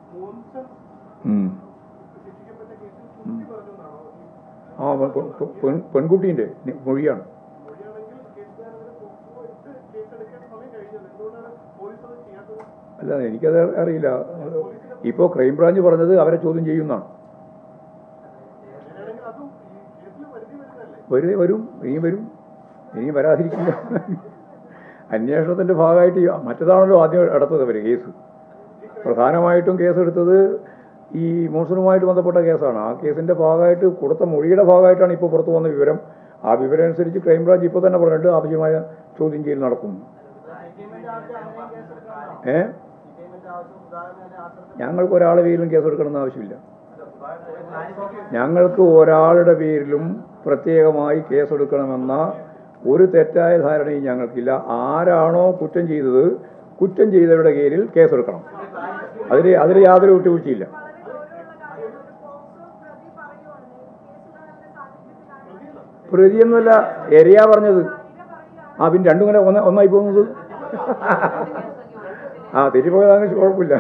ആ പെൺകുട്ടീൻ്റെ മൊഴിയാണ്. അല്ല, എനിക്കത് അറിയില്ല. ഇപ്പോൾ ക്രൈംബ്രാഞ്ച് പറഞ്ഞത് അവരെ ചോദ്യം ചെയ്യുന്നതാണ്. വരും, ഇനിയും വരാതിരിക്കില്ല. അന്വേഷണത്തിൻ്റെ ഭാഗമായിട്ട് മറ്റേതാണല്ലോ ആദ്യം എടുത്തത് അവർ കേസ്. പ്രധാനമായിട്ടും കേസെടുത്തത് ഈ മോൺസണുമായിട്ട് ബന്ധപ്പെട്ട കേസാണ്. ആ കേസിൻ്റെ ഭാഗമായിട്ട് കൊടുത്ത മൊഴിയുടെ ഭാഗമായിട്ടാണ് ഇപ്പോൾ പുറത്തു വന്ന വിവരം. ആ വിവരം അനുസരിച്ച് ക്രൈംബ്രാഞ്ച് ഇപ്പോൾ തന്നെ പറഞ്ഞിട്ട് ആവശ്യമായ ചോദ്യം ചെയ്യൽ നടക്കും. ഞങ്ങൾക്ക് ഒരാളുടെ പേരിലും കേസെടുക്കണമെന്ന് ആവശ്യമില്ല. ഞങ്ങൾക്ക് ഒരാളുടെ പേരിലും പ്രത്യേകമായി കേസെടുക്കണമെന്ന ഒരു തെറ്റായ ധാരണയും ഞങ്ങൾക്കില്ല. ആരാണോ കുറ്റം ചെയ്തത്, കുറ്റം ചെയ്തവരുടെ പേരിൽ കേസെടുക്കണം. അതിൽ യാതൊരു വിട്ടുവീഴ്ചയില്ല. പ്രതിയൊന്നുമല്ല, എരയാ പറഞ്ഞത്. പിന്നെ രണ്ടും കൂടെ ഒന്നായി പോകുന്നത്. തെറ്റിപ്പോയതാണെങ്കിൽ കുഴപ്പമില്ല.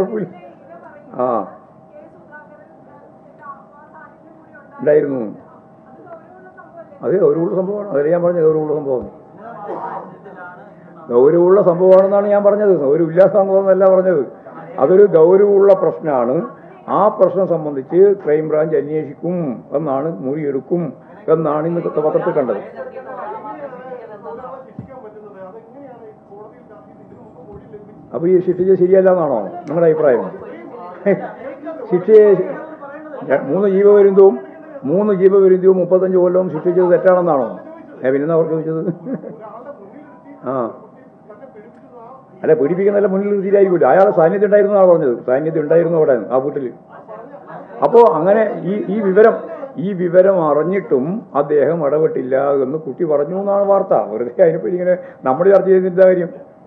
ഉണ്ടായിരുന്നു. അത് ഗൗരവമുള്ള സംഭവമാണ്. അതല്ലേ ഞാൻ പറഞ്ഞത്, ഗൗരവമുള്ള സംഭവം. ഗൗരവമുള്ള സംഭവമാണെന്നാണ് ഞാൻ പറഞ്ഞത്. ഗൗരവമില്ലാത്ത സംഭവം എന്നല്ല പറഞ്ഞത്. അതൊരു ഗൗരവമുള്ള പ്രശ്നമാണ്. ആ പ്രശ്നം സംബന്ധിച്ച് ക്രൈംബ്രാഞ്ച് അന്വേഷിക്കും എന്നാണ്, മൊഴിയെടുക്കും എന്നാണ് ഇന്ന് പത്രത്തിൽ കണ്ടത്. അപ്പോൾ ഈ ശിക്ഷിച്ചത് ശരിയല്ല എന്നാണോ നിങ്ങളുടെ അഭിപ്രായം? ശിക്ഷയെ 3 ജീവപര്യന്തവും 35 കൊല്ലവും ശിക്ഷിച്ചത് തെറ്റാണെന്നാണോ? പിന്നെന്താ അവർ ചോദിച്ചത്? അല്ല, പീഡിപ്പിക്കുന്നതല്ല, മുന്നിൽ നിർത്തിയിട്ടായിരിക്കില്ല. അയാളെ സാന്നിധ്യം ഉണ്ടായിരുന്നു എന്നാണ് പറഞ്ഞത്. സാന്നിധ്യം ഉണ്ടായിരുന്നു അവിടെ ആ വീട്ടിൽ. അപ്പോൾ അങ്ങനെ ഈ വിവരം അറിഞ്ഞിട്ടും അദ്ദേഹം ഇടപെട്ടില്ല എന്ന് കുട്ടി പറഞ്ഞു എന്നാണ് വാർത്ത. വെറുതെ അതിനെപ്പറ്റി ഇങ്ങനെ നമ്മൾ ചർച്ച ചെയ്തിട്ട് കാര്യം.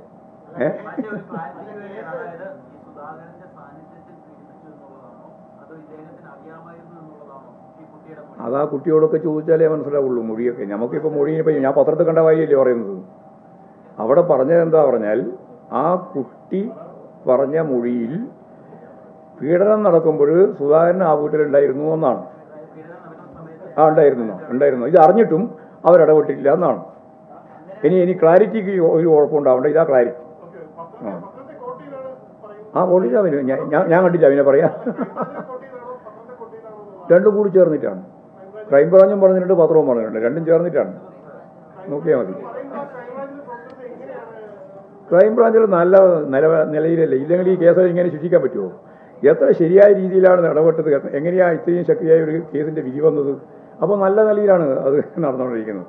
അതാ കുട്ടിയോടൊക്കെ ചോദിച്ചാലേ മനസ്സിലാവുള്ളൂ മൊഴിയൊക്കെ. നമുക്കിപ്പോൾ മൊഴിയിപ്പോൾ ഞാൻ പത്രത്തിൽ കണ്ട കാര്യമല്ലേ പറയുന്നത്. അവിടെ പറഞ്ഞത് എന്താ പറഞ്ഞാൽ, ആ കുട്ടി പറഞ്ഞ മൊഴിയിൽ പീഡനം നടക്കുമ്പോൾ സുധാകരൻ ആ വീട്ടിലുണ്ടായിരുന്നു എന്നാണ്. ഉണ്ടായിരുന്നു. ഇത് അറിഞ്ഞിട്ടും അവരിടപെട്ടില്ല എന്നാണ്. ഇനി ക്ലാരിറ്റിക്ക് ഒരു കുഴപ്പമുണ്ടാവണ്ട. ഇതാ ക്ലാരിറ്റി. കോടതിയിൽ അവന് ഞാൻ കണ്ടില്ല അവനെ പറയാം. രണ്ടും കൂടി ചേർന്നിട്ടാണ്. ക്രൈംബ്രാഞ്ചും പറഞ്ഞിട്ടുണ്ട്, പത്രവും പറഞ്ഞിട്ടുണ്ട്. രണ്ടും ചേർന്നിട്ടാണ്. നോക്കിയാൽ മതി. ക്രൈംബ്രാഞ്ചിൽ നല്ല നിലയിലല്ലേ. ഇല്ലെങ്കിൽ ഈ കേസ് ഇങ്ങനെ ശിക്ഷിക്കാൻ പറ്റുമോ? എത്ര ശരിയായ രീതിയിലാണ് ഇടപെട്ടത്, എങ്ങനെയാണ് ഇത്രയും ശക്തിയായ ഒരു കേസിന്റെ വിധി വന്നത്? അപ്പോൾ നല്ല നിലയിലാണ് അത് നടന്നുകൊണ്ടിരിക്കുന്നത്.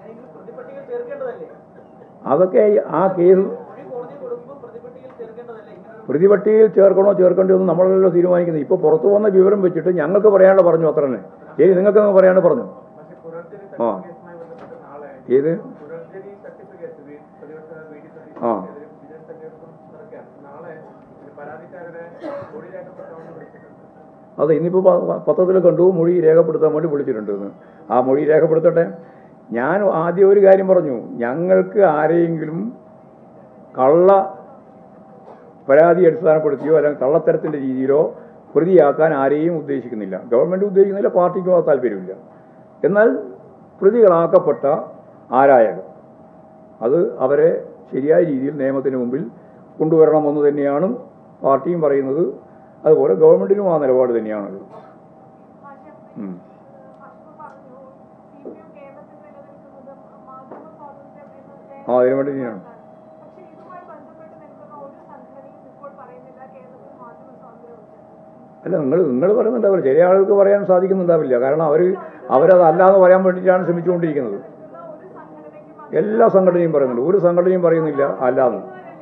അതൊക്കെ ആ കേസ് പ്രതിപട്ടികയിൽ ചേർക്കേണ്ടതൊന്നും നമ്മളല്ലോ തീരുമാനിക്കുന്നത്. ഇപ്പോൾ പുറത്തു വന്ന വിവരം വെച്ചിട്ട് ഞങ്ങൾക്ക് പറയാനുള്ള പറഞ്ഞു, അത്ര തന്നെ. നിങ്ങൾക്ക് പറയാണ്ട് പറഞ്ഞു. ഏത് അതെ, ഇന്നിപ്പോൾ പത്രത്തിൽ കണ്ടു മൊഴി രേഖപ്പെടുത്താൻ വേണ്ടി വിളിച്ചിട്ടുണ്ടെന്ന്. ആ മൊഴി രേഖപ്പെടുത്തട്ടെ. ഞാൻ ആദ്യം ഒരു കാര്യം പറഞ്ഞു, ഞങ്ങൾക്ക് ആരെയെങ്കിലും കള്ള പരാതി അടിസ്ഥാനപ്പെടുത്തിയോ അല്ലെങ്കിൽ കള്ളത്തരത്തിൻ്റെ രീതിയിലോ പ്രതിയാക്കാൻ ആരെയും ഉദ്ദേശിക്കുന്നില്ല. ഗവൺമെൻറ് ഉദ്ദേശിക്കുന്നില്ല, പാർട്ടിക്കും അത് താല്പര്യമില്ല. എന്നാൽ പ്രതികളാക്കപ്പെട്ട ആരായകർ അത് അവരെ ശരിയായ രീതിയിൽ നിയമത്തിന് മുമ്പിൽ കൊണ്ടുവരണമെന്ന് തന്നെയാണ് പാർട്ടിയും പറയുന്നത്. അതുപോലെ ഗവൺമെൻറ്റിനും ആ നിലപാട് തന്നെയാണുള്ളത്. അതിനു വേണ്ടി തന്നെയാണ്. അല്ല, നിങ്ങൾ പറയുന്നുണ്ടാവില്ല, ചില ആളുകൾക്ക് പറയാൻ സാധിക്കുന്നുണ്ടാവില്ല. കാരണം അവരതല്ലാന്ന് പറയാൻ വേണ്ടിയിട്ടാണ് ശ്രമിച്ചുകൊണ്ടിരിക്കുന്നത്. എല്ലാ സംഘടനയും പറയുന്നുണ്ട്. ഒരു സംഘടനയും പറയുന്നില്ല അല്ലാന്ന്.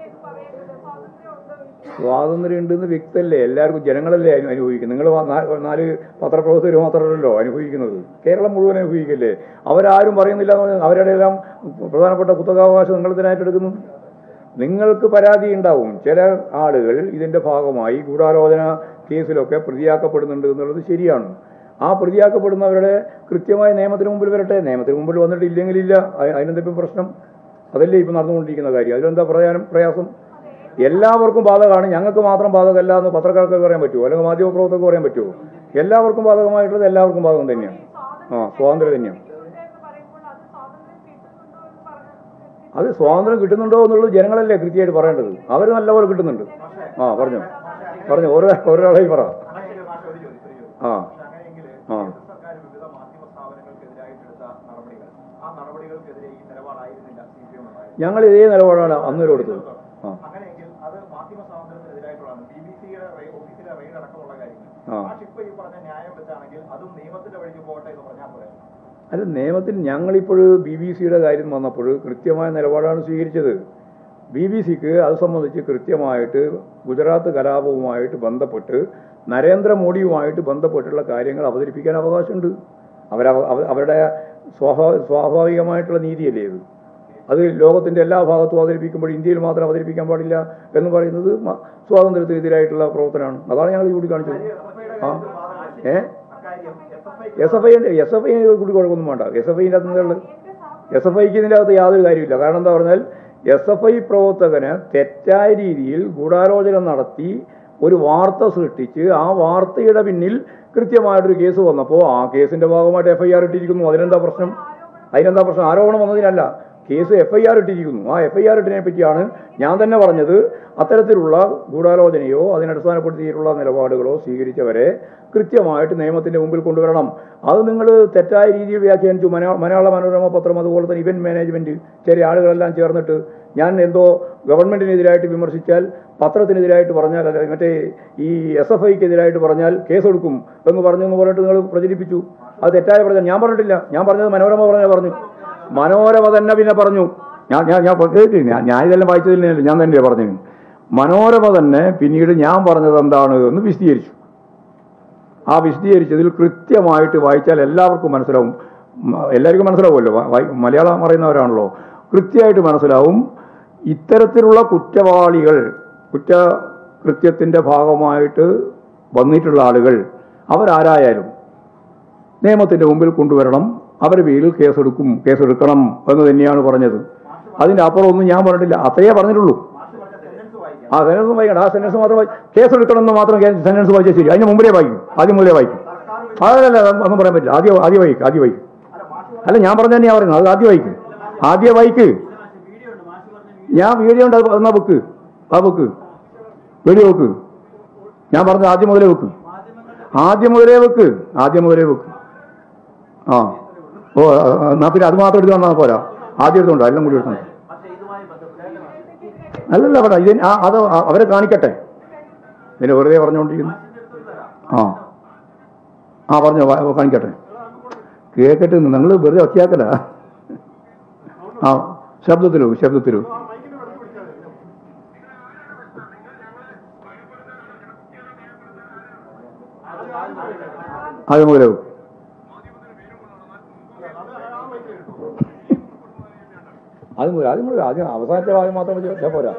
സ്വാതന്ത്ര്യം ഉണ്ടെന്ന് വ്യക്തമല്ലേ, എല്ലാവർക്കും ജനങ്ങളല്ലേ അനുഭവിക്കുന്നത്. നിങ്ങൾ 4 പത്രപ്രവർത്തകർ മാത്രമല്ലല്ലോ അനുഭവിക്കുന്നത്, കേരളം മുഴുവൻ അനുഭവിക്കല്ലേ. അവരാരും പറയുന്നില്ല എന്ന് പറഞ്ഞാൽ അവരുടെ എല്ലാം പ്രധാനപ്പെട്ട കുത്തകാവകാശം നിങ്ങളതിനായിട്ട് എടുക്കുന്നു. നിങ്ങൾക്ക് പരാതി ഉണ്ടാവും. ചില ആളുകൾ ഇതിൻ്റെ ഭാഗമായി ഗൂഢാലോചന കേസിലൊക്കെ പ്രതിയാക്കപ്പെടുന്നുണ്ട് എന്നുള്ളത് ശരിയാണ്. ആ പ്രതിയാക്കപ്പെടുന്നവരുടെ കൃത്യമായ നിയമത്തിന് മുമ്പിൽ വരട്ടെ. നിയമത്തിന് മുമ്പിൽ വന്നിട്ടില്ലെങ്കിലില്ല, അതിനെന്തെങ്കിലും പ്രശ്നം? അതല്ലേ ഇപ്പം നടന്നുകൊണ്ടിരിക്കുന്ന കാര്യം. അതിലെന്താ പ്രയാസം? എല്ലാവർക്കും ബാധകമാണ്, ഞങ്ങൾക്ക് മാത്രം ബാധകമല്ല എന്ന് പത്രക്കാർക്ക് പറയാൻ പറ്റുമോ, അല്ലെങ്കിൽ മാധ്യമപ്രവർത്തകർക്ക് പറയാൻ പറ്റുമോ? എല്ലാവർക്കും ബാധകമായിട്ടുള്ളത് എല്ലാവർക്കും ബാധകം തന്നെയാണ്. സ്വാതന്ത്ര്യം തന്നെയാണ്. അത് സ്വാതന്ത്ര്യം കിട്ടുന്നുണ്ടോ എന്നുള്ളത് ജനങ്ങളല്ലേ കൃത്യമായിട്ട് പറയേണ്ടത്. അവർ നല്ലപോലെ കിട്ടുന്നുണ്ട്. പറഞ്ഞു ഒരാളെ പറ. ഞങ്ങൾ ഇതേ നിലപാടാണ് അന്നേരം കൊടുത്തത്. അല്ല, നിയമത്തിൽ ഞങ്ങളിപ്പോൾ BBC-യുടെ കാര്യം വന്നപ്പോൾ കൃത്യമായ നിലപാടാണ് സ്വീകരിച്ചത്. BBC-ക്ക് അത് സംബന്ധിച്ച് കൃത്യമായിട്ട് ഗുജറാത്ത് കലാപവുമായിട്ട് ബന്ധപ്പെട്ട് നരേന്ദ്രമോദിയുമായിട്ട് ബന്ധപ്പെട്ടുള്ള കാര്യങ്ങൾ അവതരിപ്പിക്കാൻ അവകാശമുണ്ട്. അവരുടെ സ്വാഭാവികമായിട്ടുള്ള നീതിയല്ലേ ഇത്. അത് ലോകത്തിൻ്റെ എല്ലാ ഭാഗത്തും അവതരിപ്പിക്കുമ്പോൾ ഇന്ത്യയിൽ മാത്രം അവതരിപ്പിക്കാൻ പാടില്ല എന്ന് പറയുന്നത് സ്വാതന്ത്ര്യത്തിനെതിരായിട്ടുള്ള പ്രവർത്തനമാണ്. അതാണ് ഞങ്ങൾ ചൂണ്ടിക്കാണിച്ചത്. SFI കൂടി കുഴപ്പമൊന്നും വേണ്ട. SFIൻ്റെ അകത്തുള്ള SFIക്ക് ഇതിൻ്റെ അകത്ത് യാതൊരു കാര്യമില്ല. കാരണം എന്താ പറഞ്ഞാൽ SFI പ്രവർത്തകന് തെറ്റായ രീതിയിൽ ഗൂഢാലോചന നടത്തി ഒരു വാർത്ത സൃഷ്ടിച്ച് ആ വാർത്തയുടെ പിന്നിൽ കൃത്യമായിട്ടൊരു കേസ് വന്നപ്പോൾ ആ കേസിന്റെ ഭാഗമായിട്ട് FIR ഇട്ടിരിക്കുന്നു. അതിനെന്താ പ്രശ്നം? ആരോപണം വന്നതിനല്ല, കേസ് FIR ഇട്ടിരിക്കുന്നു. ആ FIR ഇട്ടിനെ പറ്റിയാണ് ഞാൻ തന്നെ പറഞ്ഞത്. അത്തരത്തിലുള്ള ഗൂഢാലോചനയോ അതിനടിസ്ഥാനപ്പെടുത്തിയിട്ടുള്ള നിലപാടുകളോ സ്വീകരിച്ചവരെ കൃത്യമായിട്ട് നിയമത്തിന്റെ മുമ്പിൽ കൊണ്ടുവരണം. അത് നിങ്ങൾ തെറ്റായ രീതിയിൽ വ്യാഖ്യാനിച്ചു. മലയാള മനോരമ പത്രം, അതുപോലെ തന്നെ ഇവന്റ് മാനേജ്മെന്റ്, ചെറിയ ആളുകളെല്ലാം ചേർന്നിട്ട് ഞാൻ എന്തോ ഗവൺമെന്റിനെതിരായിട്ട് വിമർശിച്ചാൽ, പത്രത്തിനെതിരായിട്ട് പറഞ്ഞാൽ, അല്ല മറ്റേ ഈ SFIക്കെതിരായിട്ട് പറഞ്ഞാൽ കേസെടുക്കും എന്ന് പറഞ്ഞിട്ട് നിങ്ങൾ പ്രചരിപ്പിച്ചു. അത് തെറ്റായ പറഞ്ഞാൽ ഞാൻ പറഞ്ഞിട്ടില്ല. ഞാൻ പറഞ്ഞത് മനോരമ പറഞ്ഞു. മനോരമ തന്നെ പിന്നെ പറഞ്ഞു. ഞാനിതെല്ലാം വായിച്ചതില്ല, ഞാൻ തന്നെയാണ് പറഞ്ഞു. മനോരമ തന്നെ പിന്നീട് ഞാൻ പറഞ്ഞത് എന്താണ് എന്ന് വിശദീകരിച്ചു. ആ വിശദീകരിച്ചതിൽ കൃത്യമായിട്ട് വായിച്ചാൽ എല്ലാവർക്കും മനസ്സിലാവും. എല്ലാവർക്കും മനസ്സിലാവുമല്ലോ, മലയാളം അറിയുന്നവരാണല്ലോ. കൃത്യമായിട്ട് മനസ്സിലാവും. ഇത്തരത്തിലുള്ള കുറ്റവാളികൾ, കുറ്റകൃത്യത്തിൻ്റെ ഭാഗമായിട്ട് വന്നിട്ടുള്ള ആളുകൾ അവരാരായാലും നിയമത്തിൻ്റെ മുമ്പിൽ കൊണ്ടുവരണം. അവരുടെ പേരിൽ കേസെടുക്കണം എന്ന് തന്നെയാണ് പറഞ്ഞത്. അതിൻ്റെ അപ്പുറം ഒന്നും ഞാൻ പറഞ്ഞിട്ടില്ല. അത്രയേ പറഞ്ഞിട്ടുള്ളൂ. ആ സെന്റൻസ് വായിക്കണം. ആ സെന്റൻസ് മാത്രം കേസെടുക്കണം എന്ന് മാത്രം സെന്റൻസ് വായിച്ചാൽ ശരി. അതിന് മുമ്പിലേ വായിക്കും, ആദ്യം മുതലേ വായിക്കും. അതല്ല, ഒന്നും പറയാൻ പറ്റില്ല. ആദ്യം വായിക്കും. അല്ല, ഞാൻ പറഞ്ഞ തന്നെയാണ് പറയുന്നത്. അത് ആദ്യം വായിക്ക്. ഞാൻ വീഡിയോ ഉണ്ട്, എന്നാ വെക്ക്. വീഡിയോ വെക്ക്. ഞാൻ പറഞ്ഞത് ആദ്യം മുതലേ വെക്ക്. എന്നാ പിന്നെ അത് മാത്രം എടുത്ത് വന്നാൽ പോരാ. ആദ്യം എടുത്തോണ്ടോ, എല്ലാം കൂടി എടുത്തോണ്ടോ. അല്ലല്ല, അവിടെ അത് അവരെ കാണിക്കട്ടെ. പിന്നെ വെറുതെ പറഞ്ഞുകൊണ്ടിരിക്കുന്നു. പറഞ്ഞോ, കാണിക്കട്ടെ. കേൾക്കട്ടെ. നിങ്ങൾ വെറുതെ ഒച്ചയാക്കല. ശബ്ദത്തിലോ അത് മുതലാവും. ആദ്യം അവസാനത്തെ ഭാഗം മാത്രം പോരാ.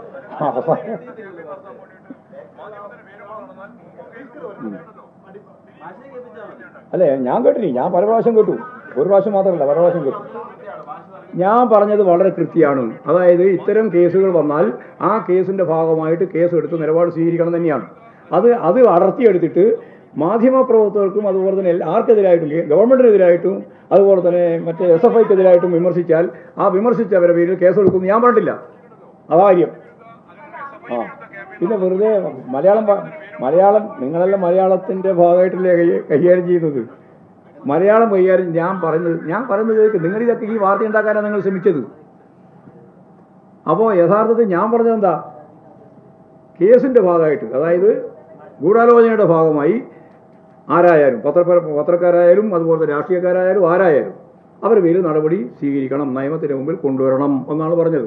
അല്ലേ, ഞാൻ കേട്ടില്ല. ഞാൻ പല പ്രാവശ്യം കേട്ടു. ഒരു പ്രാവശ്യം മാത്രമല്ല, പല പ്രാവശ്യം കേട്ടു. ഞാൻ പറഞ്ഞത് വളരെ കൃത്യമാണ്. അതായത് ഇത്തരം കേസുകൾ വന്നാൽ ആ കേസിന്റെ ഭാഗമായിട്ട് കേസെടുത്ത് നിലപാട് സ്വീകരിക്കണം തന്നെയാണ്. അത് അടർത്തിയെടുത്തിട്ട് മാധ്യമപ്രവർത്തകർക്കും അതുപോലെ തന്നെ ആർക്കെതിരായിട്ടും, ഗവൺമെന്റിനെതിരായിട്ടും അതുപോലെ തന്നെ മറ്റേ SFIക്കെതിരായിട്ടും വിമർശിച്ചാൽ ആ വിമർശിച്ചവരുടെ പേരിൽ കേസെടുക്കും ഞാൻ പറഞ്ഞിട്ടില്ല. അതാര്യം. പിന്നെ വെറുതെ മലയാളം നിങ്ങളെല്ലാം മലയാളത്തിന്റെ ഭാഗമായിട്ടല്ലേ കൈകാര്യം ചെയ്യുന്നത്. മലയാളം കൈകാര്യം ഞാൻ പറയുന്നത് കേൾക്കും. നിങ്ങളിതൊക്കെ ഈ വാർത്ത ഉണ്ടാക്കാനാണ് നിങ്ങൾ ശ്രമിച്ചത്. അപ്പോൾ യഥാർത്ഥത്തിൽ ഞാൻ പറഞ്ഞത് എന്താ, കേസിന്റെ ഭാഗമായിട്ട്, അതായത് ഗൂഢാലോചനയുടെ ഭാഗമായി ആരായാലും, പത്രക്കാരായാലും അതുപോലെ രാഷ്ട്രീയക്കാരായാലും ആരായാലും അവരുടെ പേരിൽ നടപടി സ്വീകരിക്കണം, നിയമത്തിന് മുമ്പിൽ കൊണ്ടുവരണം എന്നാണ് പറഞ്ഞത്.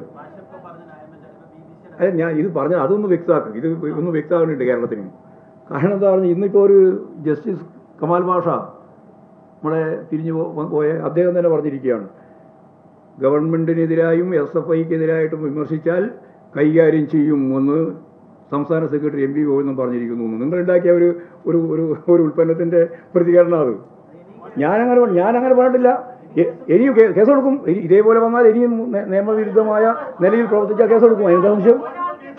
അല്ല, ഞാൻ ഇത് പറഞ്ഞത് അതൊന്ന് വ്യക്തമാക്കും. ഇത് ഒന്ന് വ്യക്തമാകുന്നുണ്ട് കേരളത്തിന്. കാരണം എന്താ പറഞ്ഞാൽ, ഇന്നിപ്പോൾ ഒരു ജസ്റ്റിസ് കമാൽ പാഷ നമ്മളെ തിരിഞ്ഞു പോയ അദ്ദേഹം തന്നെ പറഞ്ഞിരിക്കുകയാണ്, ഗവൺമെന്റിനെതിരായും SFIക്കെതിരായിട്ടും വിമർശിച്ചാൽ കൈകാര്യം ചെയ്യും എന്ന് സംസ്ഥാന സെക്രട്ടറി MP ഗോവിന്ദൻ പറഞ്ഞിരിക്കുന്നു. നിങ്ങളുണ്ടാക്കിയ ഒരു ഉൽപ്പന്നത്തിന്റെ പ്രതികരണം അത്. ഞാനങ്ങനെ പറഞ്ഞിട്ടില്ല. ഇനിയും കേസെടുക്കും. ഇതേപോലെ വന്നാൽ ഇനിയും നിയമവിരുദ്ധമായ നിലയിൽ പ്രവർത്തിച്ചാൽ കേസെടുക്കും. അതിന്റെ സംശയം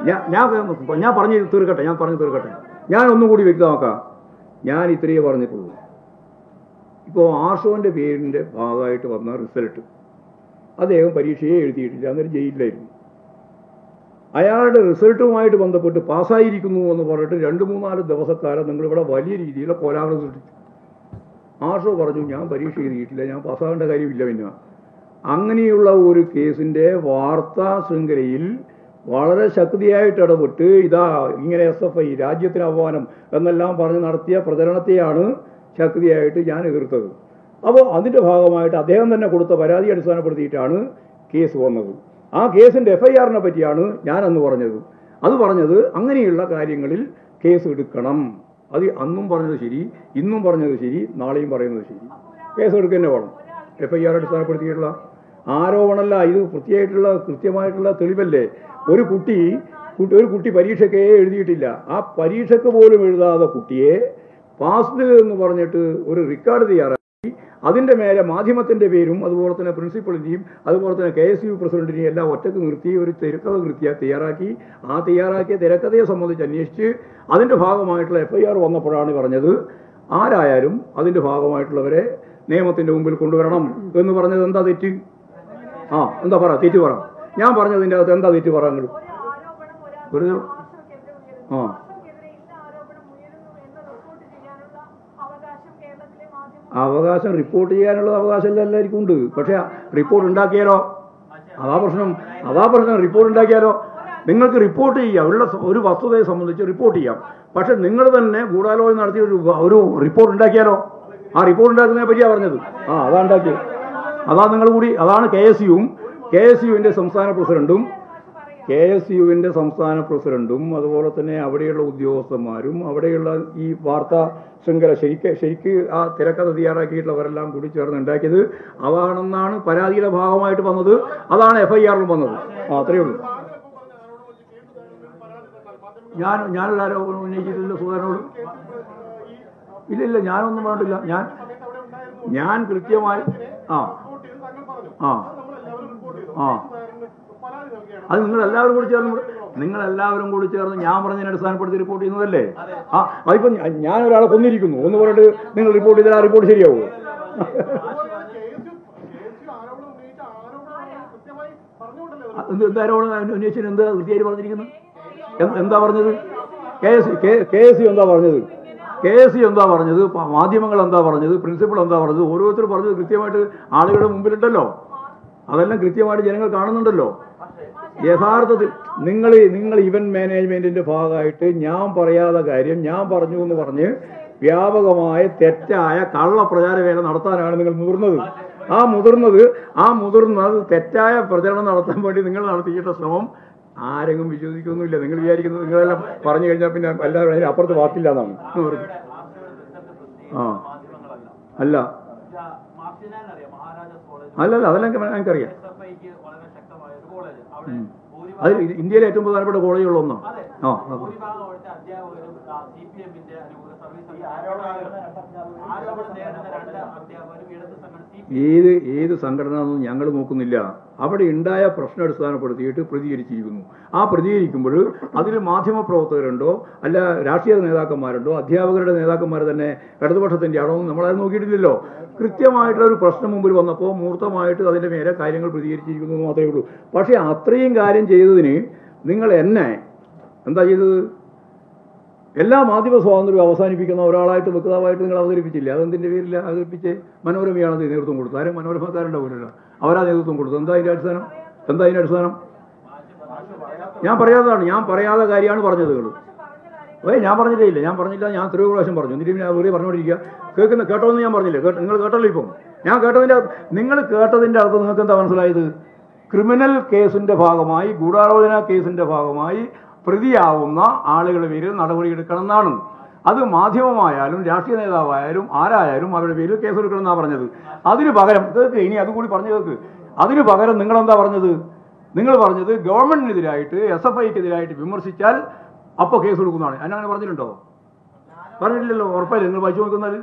ഞാൻ പറഞ്ഞു തീർക്കട്ടെ. ഞാൻ ഒന്നും കൂടി വ്യക്തമാക്കാം. ഞാൻ ഇത്രയേ പറഞ്ഞിട്ടുള്ളൂ. ഇപ്പോൾ ആർഷോന്റെ പേരിന്റെ ഭാഗമായിട്ട് വന്ന റിസൾട്ട് അദ്ദേഹം പരീക്ഷയെ എഴുതിയിട്ടില്ല, അന്നേരം ജയിലിലായിരുന്നു. അയാളുടെ റിസൾട്ടുമായിട്ട് ബന്ധപ്പെട്ട് പാസ്സായിരിക്കുന്നു എന്ന് പറഞ്ഞിട്ട് 2-3-4 ദിവസക്കാലം നിങ്ങളിവിടെ വലിയ രീതിയിലുള്ള കോലാഹലം സൃഷ്ടിച്ചു. ആർഷോ പറഞ്ഞു ഞാൻ പരീക്ഷ എഴുതിയിട്ടില്ല, ഞാൻ പാസ്സാകേണ്ട കാര്യമില്ല. പിന്നെ അങ്ങനെയുള്ള ഒരു കേസിന്റെ വാർത്താ ശൃംഖലയിൽ വളരെ ശക്തിയായിട്ട് ഇടപെട്ട് ഇതാ ഇങ്ങനെ SFI രാജ്യത്തിന് അപമാനം എന്നെല്ലാം പറഞ്ഞ് നടത്തിയ പ്രചരണത്തെയാണ് ശക്തിയായിട്ട് ഞാൻ എതിർത്തത്. അപ്പോൾ അതിൻ്റെ ഭാഗമായിട്ട് അദ്ദേഹം തന്നെ കൊടുത്ത പരാതി അടിസ്ഥാനപ്പെടുത്തിയിട്ടാണ് കേസ് വന്നത്. ആ കേസിൻ്റെ FIR-നെ പറ്റിയാണ് ഞാൻ അന്ന് പറഞ്ഞത്. അത് പറഞ്ഞത് അങ്ങനെയുള്ള കാര്യങ്ങളിൽ കേസ് എടുക്കണം. അത് അന്നും പറഞ്ഞത് ശരി, ഇന്നും പറഞ്ഞത് ശരി, നാളെയും പറയുന്നത് ശരി. കേസ് എടുക്കുക തന്നെ വേണം. FIR അടിസ്ഥാനപ്പെടുത്തിയിട്ടുള്ള ആരോപണമല്ല ഇത്, കൃത്യമായിട്ടുള്ള തെളിവല്ലേ. ഒരു കുട്ടി പരീക്ഷയ്ക്കേ എഴുതിയിട്ടില്ല. ആ പരീക്ഷയ്ക്ക് പോലും എഴുതാതെ കുട്ടിയെ പാസ്ഡ് എന്ന് പറഞ്ഞിട്ട് ഒരു റെക്കോർഡ് തയ്യാറാക്കി അതിൻ്റെ മേലെ മാധ്യമത്തിൻ്റെ പേരും അതുപോലെ തന്നെ പ്രിൻസിപ്പളിൻ്റെയും അതുപോലെ തന്നെ KSU പ്രസിഡന്റിനെയും എല്ലാം ഒറ്റക്ക് നിർത്തി ഒരു തിരക്കഥ തയ്യാറാക്കി. ആ തയ്യാറാക്കിയ തിരക്കഥയെ സംബന്ധിച്ച് അന്വേഷിച്ച് അതിൻ്റെ ഭാഗമായിട്ടുള്ള FIR വന്നപ്പോഴാണ് പറഞ്ഞത് ആരായാലും അതിൻ്റെ ഭാഗമായിട്ടുള്ളവരെ നിയമത്തിൻ്റെ മുമ്പിൽ കൊണ്ടുവരണം എന്ന് പറഞ്ഞത്. എന്താ തെറ്റ്? എന്താ പറ, തെറ്റ് പറ. ഞാൻ പറഞ്ഞതിൻ്റെ അകത്ത് എന്താ തെറ്റ് പറ? ഒരു അവകാശം റിപ്പോർട്ട് ചെയ്യാനുള്ള അവകാശം എല്ലാവർക്കും ഉണ്ട്. പക്ഷെ റിപ്പോർട്ട് ഉണ്ടാക്കിയാലോ? അതാ പ്രശ്നം. റിപ്പോർട്ട് ഉണ്ടാക്കിയാലോ? നിങ്ങൾക്ക് റിപ്പോർട്ട് ചെയ്യാം, ഉള്ള ഒരു വസ്തുതയെ സംബന്ധിച്ച് റിപ്പോർട്ട് ചെയ്യാം. പക്ഷെ നിങ്ങൾ തന്നെ ഗൂഢാലോചന നടത്തി ഒരു റിപ്പോർട്ട് ഉണ്ടാക്കിയാലോ? ആ റിപ്പോർട്ട് ഉണ്ടാക്കുന്നതിനെ പറ്റിയാണ് പറഞ്ഞത്. അതാ ഉണ്ടാക്കിയത്. അതാണ് KSUവിൻ്റെ സംസ്ഥാന പ്രസിഡന്റും അതുപോലെ തന്നെ അവിടെയുള്ള ഉദ്യോഗസ്ഥന്മാരും അവിടെയുള്ള ഈ വാർത്താ ശൃംഖല ശരിക്ക് ആ തിരക്കഥ തയ്യാറാക്കിയിട്ടുള്ളവരെല്ലാം കൂടി ചേർന്ന് ഉണ്ടാക്കിയത്. അതാണെന്നാണ് പരാതിയുടെ ഭാഗമായിട്ട് വന്നത്. അതാണ് FIR-ലും വന്നത്. അത്രയേ ഉള്ളൂ. ഞാനെല്ലാവരും ഉന്നയിച്ചിട്ടില്ല സുധാകരനോട്. ഇല്ല, ഞാനൊന്നും പറഞ്ഞിട്ടില്ല. ഞാൻ കൃത്യമായി അത് നിങ്ങളെല്ലാവരും കൂടി ചേർന്ന് ഞാൻ പറഞ്ഞതിനെ അടിസ്ഥാനപ്പെടുത്തി റിപ്പോർട്ട് ചെയ്യുന്നതല്ലേ? അതിപ്പോ ഞാൻ ഒരാളെ കൊന്നിരിക്കുന്നു എന്ന് പറഞ്ഞിട്ട് നിങ്ങൾ റിപ്പോർട്ട് ചെയ്താൽ ആ റിപ്പോർട്ട് ശരിയാവുമോ? എന്താരോട് അന്വേഷിച്ചു എന്താ കൃത്യമായിട്ട് പറഞ്ഞിരിക്കുന്നത്? എന്താ പറഞ്ഞത്? KSU എന്താ പറഞ്ഞത്? മാധ്യമങ്ങൾ എന്താ പറഞ്ഞത്? പ്രിൻസിപ്പൾ എന്താ പറഞ്ഞത്? ഓരോരുത്തർ പറഞ്ഞത് കൃത്യമായിട്ട് ആളുകളുടെ മുമ്പിലുണ്ടല്ലോ. അതെല്ലാം കൃത്യമായിട്ട് ജനങ്ങൾ കാണുന്നുണ്ടല്ലോ. യഥാർത്ഥത്തിൽ നിങ്ങൾ ഇവന്റ് മാനേജ്മെന്റിന്റെ ഭാഗമായിട്ട് ഞാൻ പറയാത്ത കാര്യം ഞാൻ പറഞ്ഞു എന്ന് പറഞ്ഞ് വ്യാപകമായ തെറ്റായ കള്ള പ്രചാരവേല നടത്താനാണ് നിങ്ങൾ മുതിർന്നത്. ആ മുതിർന്നത് തെറ്റായ പ്രചരണം നടത്താൻ വേണ്ടി നിങ്ങൾ നടത്തിയിട്ട ശ്രമം ആരെങ്കിലും വിശ്വസിക്കൊന്നുമില്ല. നിങ്ങൾ വിചാരിക്കുന്നത് നിങ്ങളെല്ലാം പറഞ്ഞു കഴിഞ്ഞാൽ പിന്നെ എല്ലാവരും അതിന് അപ്പുറത്ത് വാക്കില്ല എന്നാണ്. അല്ല അതെല്ലാം എനിക്കറിയാം. അത് ഇന്ത്യയിലെ ഏറ്റവും പ്രധാനപ്പെട്ട കോളേജുള്ള ഒന്നാണ്. ഏത് സംഘടന ഒന്നും ഞങ്ങൾ നോക്കുന്നില്ല. അവിടെ ഉണ്ടായ പ്രശ്നം അടിസ്ഥാനപ്പെടുത്തിയിട്ട് പ്രതികരിച്ചിരിക്കുന്നു. ആ പ്രതികരിക്കുമ്പോൾ അതിൽ മാധ്യമപ്രവർത്തകരുണ്ടോ അല്ല രാഷ്ട്രീയ നേതാക്കന്മാരുണ്ടോ അധ്യാപകരുടെ നേതാക്കന്മാർ തന്നെ ഇടതുപക്ഷത്തിൻ്റെ ആണോ നമ്മളത് നോക്കിയിട്ടില്ലല്ലോ. കൃത്യമായിട്ടുള്ള ഒരു പ്രശ്നം മുമ്പിൽ വന്നപ്പോൾ മൂർത്തമായിട്ട് അതിൻ്റെ മേലെ കാര്യങ്ങൾ പ്രതികരിച്ചിരിക്കുന്നു എന്ന് മാത്രമേ ഉള്ളൂ. പക്ഷേ അത്രയും കാര്യം ചെയ്തതിന് നിങ്ങൾ എന്നെ എന്താ ചെയ്തത്? എല്ലാ മാധ്യമ സ്വാതന്ത്ര്യവും അവസാനിപ്പിക്കുന്ന ഒരാളായിട്ട് വക്താവായിട്ട് നിങ്ങൾ അവതരിപ്പിച്ചില്ല. അതെന്തിൻ്റെ പേരില്ല അവതരിപ്പിച്ച്? മനോരമയാണ് നേതൃത്വം കൊടുത്തത്. ആരും മനോരമക്കാരുണ്ടാവില്ലല്ലോ, അവരാ നേതൃത്വം കൊടുത്തത്. എന്താ അതിൻ്റെ അടിസ്ഥാനം? ഞാൻ പറയാതെ കാര്യമാണ് പറഞ്ഞത്. ഞാൻ പറഞ്ഞിട്ടേ ഇല്ല. ഞാൻ എത്രയോ പ്രാവശ്യം പറഞ്ഞു. എന്നിട്ട് ഞാൻ വെറുതെ പറഞ്ഞുകൊണ്ടിരിക്കുക. കേട്ടോന്ന് ഞാൻ പറഞ്ഞില്ലേ? നിങ്ങൾ കേട്ടല്ലോ. ഇപ്പം ഞാൻ നിങ്ങൾ കേട്ടതിൻ്റെ അർത്ഥം നിങ്ങൾക്ക് എന്താ മനസ്സിലായത്? ക്രിമിനൽ കേസിൻ്റെ ഭാഗമായി ഗൂഢാലോചന കേസിൻ്റെ ഭാഗമായി പ്രതിയാവുന്ന ആളുകളുടെ പേരിൽ നടപടിയെടുക്കണം എന്നാണ്. അത് മാധ്യമമായാലും രാഷ്ട്രീയ നേതാവായാലും ആരായാലും അവരുടെ പേരിൽ കേസെടുക്കണം എന്നാണ് പറഞ്ഞത്. അതിന് പകരം ഇനി അതുകൂടി പറഞ്ഞു കേൾക്ക്. അതിന് പകരം നിങ്ങളെന്താ പറഞ്ഞത്? നിങ്ങൾ പറഞ്ഞത് ഗവൺമെന്റിനെതിരായിട്ട് SFIക്കെതിരായിട്ട് വിമർശിച്ചാൽ അപ്പോൾ കേസ് കൊടുക്കുന്നതാണ്. അങ്ങനെ പറഞ്ഞിട്ടുണ്ടോ? പറഞ്ഞിട്ടില്ലല്ലോ. ഉറപ്പല്ലേ? നിങ്ങൾ വായിച്ചു നോക്കുന്നത്.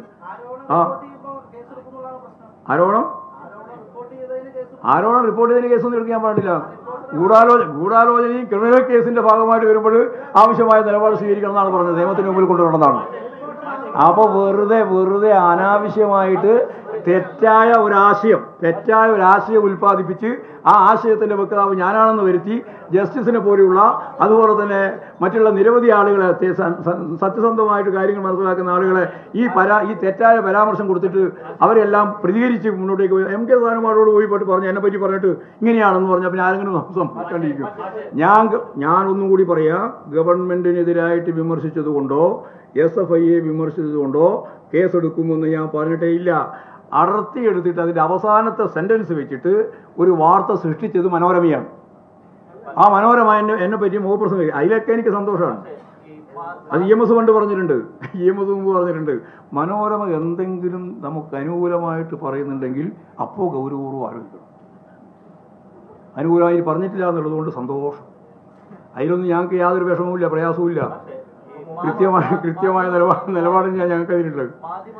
ആരോപണം റിപ്പോർട്ട് ചെയ്തതിന് കേസൊന്നും എടുക്കാൻ പാടില്ല. ഗൂഢാലോചനയും ക്രിമിനൽ കേസിന്റെ ഭാഗമായിട്ട് വരുമ്പോൾ ആവശ്യമായ നിലപാട് സ്വീകരിക്കണം എന്നാണ് പറഞ്ഞത്, നിയമത്തിന് മുമ്പിൽ കൊണ്ടുവരണമെന്നാണ്. അപ്പോൾ വെറുതെ അനാവശ്യമായിട്ട് തെറ്റായ ഒരാശയം ഉൽപ്പാദിപ്പിച്ച് ആ ആശയത്തിന്റെ വക്താവ് ഞാനാണെന്ന് വരുത്തി ജസ്റ്റിസിനെ പോലെയുള്ള അതുപോലെ തന്നെ മറ്റുള്ള നിരവധി ആളുകളെ സത്യസന്ധമായിട്ട് കാര്യങ്ങൾ മനസ്സിലാക്കുന്ന ആളുകളെ ഈ തെറ്റായ പരാമർശം കൊടുത്തിട്ട് അവരെല്ലാം പ്രതികരിച്ച് മുന്നോട്ടേക്ക് പോയി. എം കെ സാനുമാരോട് പോയി പറഞ്ഞു എന്നെ പറ്റി പറഞ്ഞിട്ട് ഇങ്ങനെയാണെന്ന് പറഞ്ഞാൽ പിന്നെ ആരെങ്കിലും സംസാരിക്കും. ഞാൻ ഒന്നും കൂടി പറയാം, ഗവൺമെന്റിനെതിരായിട്ട് വിമർശിച്ചതുകൊണ്ടോ SFIയെ വിമർശിച്ചതുകൊണ്ടോ കേസെടുക്കുമെന്ന് ഞാൻ പറഞ്ഞിട്ടേ ഇല്ല. അടർത്തിയെടുത്തിട്ട് അതിൻ്റെ അവസാനത്തെ സെന്റൻസ് വെച്ചിട്ട് ഒരു വാർത്ത സൃഷ്ടിച്ചത് മനോരമയാണ്. ആ മനോരമ എന്നെ പറ്റി മുഖപ്രസംഗം, അതിലൊക്കെ എനിക്ക് സന്തോഷമാണ്. അത് EMS പണ്ട് പറഞ്ഞിട്ടുണ്ട്, EMS മുമ്പ് പറഞ്ഞിട്ടുണ്ട്. മനോരമ എന്തെങ്കിലും നമുക്ക് അനുകൂലമായിട്ട് പറയുന്നുണ്ടെങ്കിൽ അപ്പോൾ ഗൗരവപൂർവ്വം ആലോചിക്കണം. അനുകൂലമായി പറഞ്ഞിട്ടില്ല എന്നുള്ളത് കൊണ്ട് സന്തോഷം. അതിലൊന്നും ഞങ്ങൾക്ക് യാതൊരു വിഷമവുമില്ല, പ്രയാസവുമില്ല. കൃത്യമായ നിലപാട് ഞങ്ങൾക്ക് അതിനുള്ളത്.